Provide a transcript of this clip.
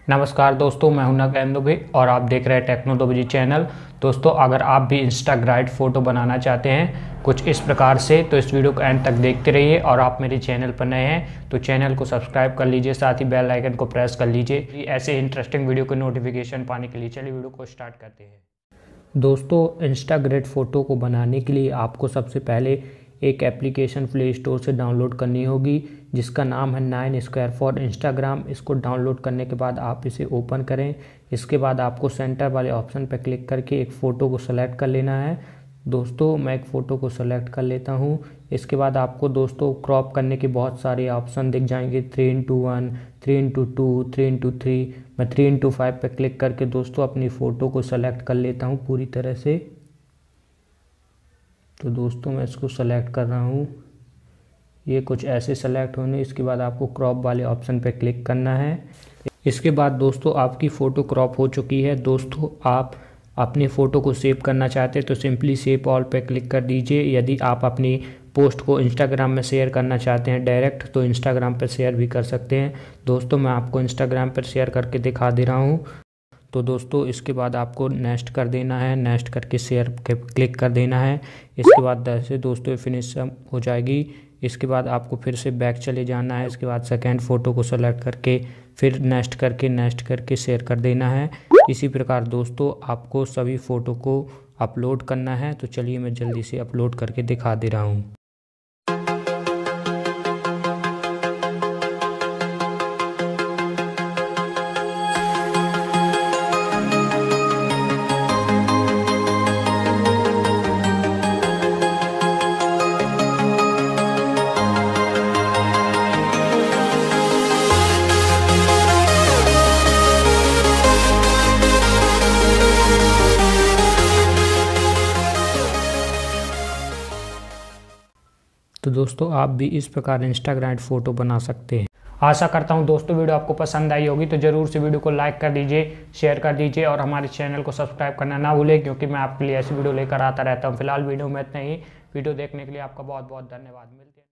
नमस्कार दोस्तों, मैं हूं नगेंद्र भाई और आप देख रहे हैं टेक्नोलॉजी चैनल। दोस्तों, अगर आप भी इंस्टाग्राइड फ़ोटो बनाना चाहते हैं कुछ इस प्रकार से, तो इस वीडियो को एंड तक देखते रहिए। और आप मेरे चैनल पर नए हैं तो चैनल को सब्सक्राइब कर लीजिए, साथ ही बेल आइकन को प्रेस कर लीजिए ऐसे इंटरेस्टिंग वीडियो के नोटिफिकेशन पाने के लिए। चलिए वीडियो को स्टार्ट करते हैं। दोस्तों, इंस्टाग्राइड फ़ोटो को बनाने के लिए आपको सबसे पहले एक एप्लीकेशन प्ले स्टोर से डाउनलोड करनी होगी जिसका नाम है 9 स्क्वायर फॉर इंस्टाग्राम। इसको डाउनलोड करने के बाद आप इसे ओपन करें। इसके बाद आपको सेंटर वाले ऑप्शन पर क्लिक करके एक फ़ोटो को सेलेक्ट कर लेना है। दोस्तों, मैं एक फ़ोटो को सेलेक्ट कर लेता हूं। इसके बाद आपको दोस्तों क्रॉप करने के बहुत सारे ऑप्शन दिख जाएंगे, 3:1, 3:2, 3:3। मैं 3:5 पर क्लिक करके दोस्तों अपनी फ़ोटो को सेलेक्ट कर लेता हूं पूरी तरह से। तो दोस्तों, मैं इसको सेलेक्ट कर रहा हूँ। ये कुछ ऐसे सेलेक्ट होने, इसके बाद आपको क्रॉप वाले ऑप्शन पे क्लिक करना है। इसके बाद दोस्तों आपकी फ़ोटो क्रॉप हो चुकी है। दोस्तों, आप अपनी फ़ोटो को सेव करना चाहते हैं तो सिंपली सेव ऑल पे क्लिक कर दीजिए। यदि आप अपनी पोस्ट को इंस्टाग्राम में शेयर करना चाहते हैं डायरेक्ट, तो इंस्टाग्राम पर शेयर भी कर सकते हैं। दोस्तों, मैं आपको इंस्टाग्राम पर शेयर करके दिखा दे रहा हूँ। तो दोस्तों, इसके बाद आपको नेक्स्ट कर देना है, नेक्स्ट करके शेयर के क्लिक कर देना है। इसके बाद जैसे दोस्तों फिनिश हो जाएगी। इसके बाद आपको फिर से बैक चले जाना है। इसके बाद सेकंड फ़ोटो को सेलेक्ट करके फिर नेक्स्ट करके शेयर कर देना है। इसी प्रकार दोस्तों आपको सभी फ़ोटो को अपलोड करना है। तो चलिए मैं जल्दी से अपलोड करके दिखा दे रहा हूँ। तो दोस्तों, आप भी इस प्रकार इंस्टाग्राम फ़ोटो बना सकते हैं। आशा करता हूं दोस्तों वीडियो आपको पसंद आई होगी। तो ज़रूर से वीडियो को लाइक कर दीजिए, शेयर कर दीजिए और हमारे चैनल को सब्सक्राइब करना ना भूलें, क्योंकि मैं आपके लिए ऐसी वीडियो लेकर आता रहता हूं। फिलहाल वीडियो में इतना ही। वीडियो देखने के लिए आपका बहुत बहुत धन्यवाद।